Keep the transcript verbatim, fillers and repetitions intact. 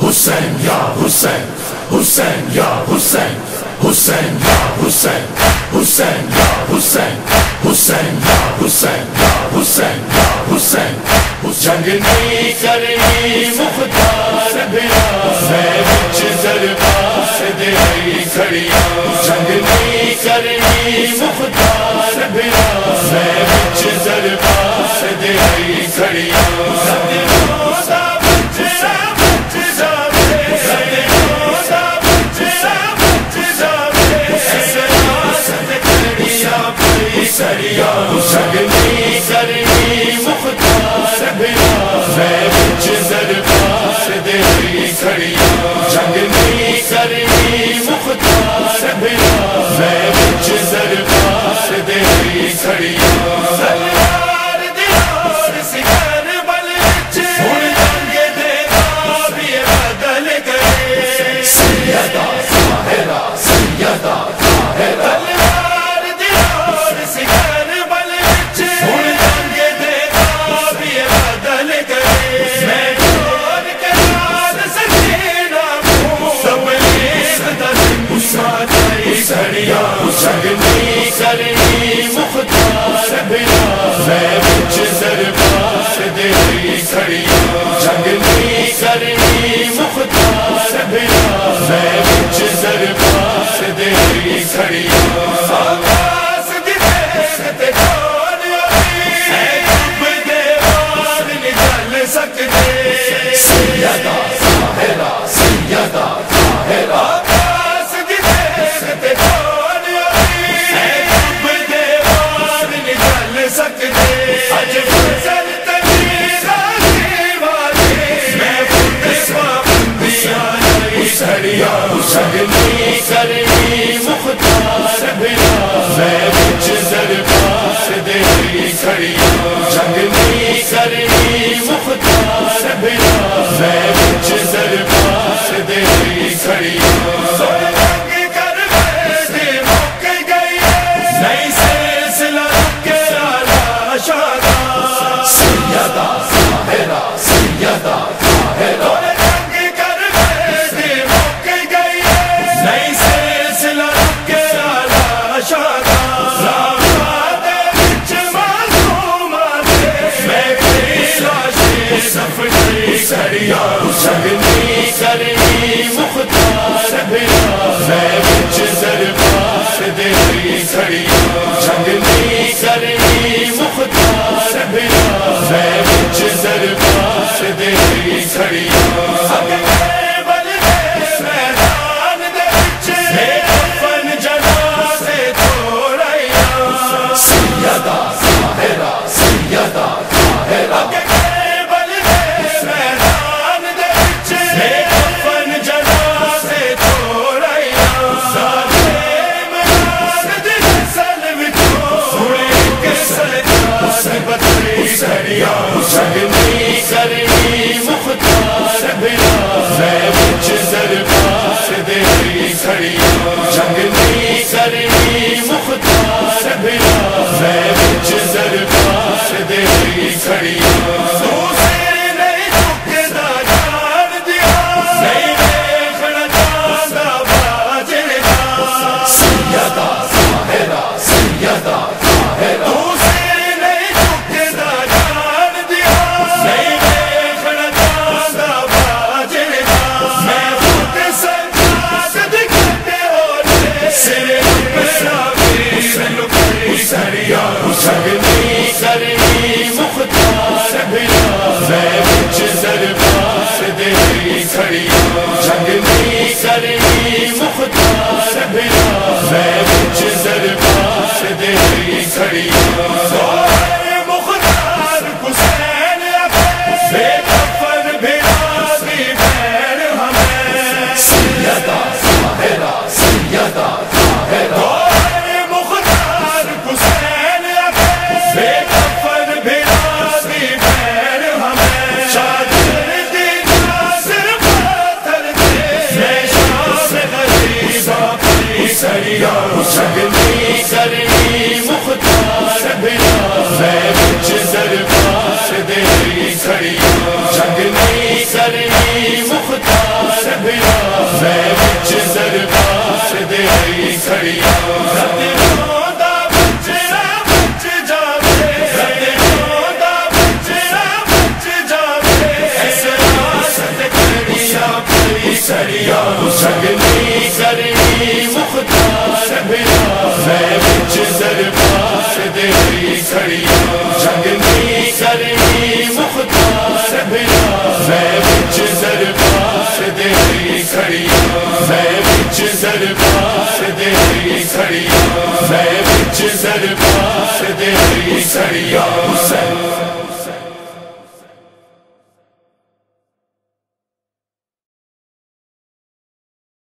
Hussein ya Hussein, Hussein ya Hussein, Hussein ya Hussein, Hussein ya Hussein, Hussein ya Hussein, ya Hussein ya Hussein. جنگ نہیں کرنی مختار بنا میں بچ دربار دے کھڑیاں. جنگ نہیں کرنی مختار بنا میں بچ دربار دے کھڑیاں. جنگ نہیں کرنی مختار بنا میں بچ دربار دے کھڑیاں. جنگ نہیں کرنی مختار بنا میں بچ دربار دے کھڑیاں. جنگ نہیں کرنی مختار بنا میں بچ دربار دے کھڑیاں. جنگ نہیں کرنی مختار بنا میں بچ دربار دے کھڑیاں. سیدہ طاہرہ سیدہ طاہرہ جنگ نہیں کرنی مختار بنا میں بچ دربار دے کھڑیاں. جنگ نہیں کرنی مختار بنا میں بچ دربار دے کھڑیاں. سیدہ طاہرہ سیدہ طاہرہ جنگ نہیں کرنی مختار بنا میں بچ دربار دے کھڑیاں. جنگ نہیں کرنی مختار بنا میں بچ دربار دے کھڑیاں. سیدہ طاہرہ سیدہ طاہرہ کھڑیاں جنگنی کرنی مختار بھیا میں بچ دربار دے کھڑیاں میں بچ دربار دے کھڑیاں میں بچ دربار دے کھڑیاں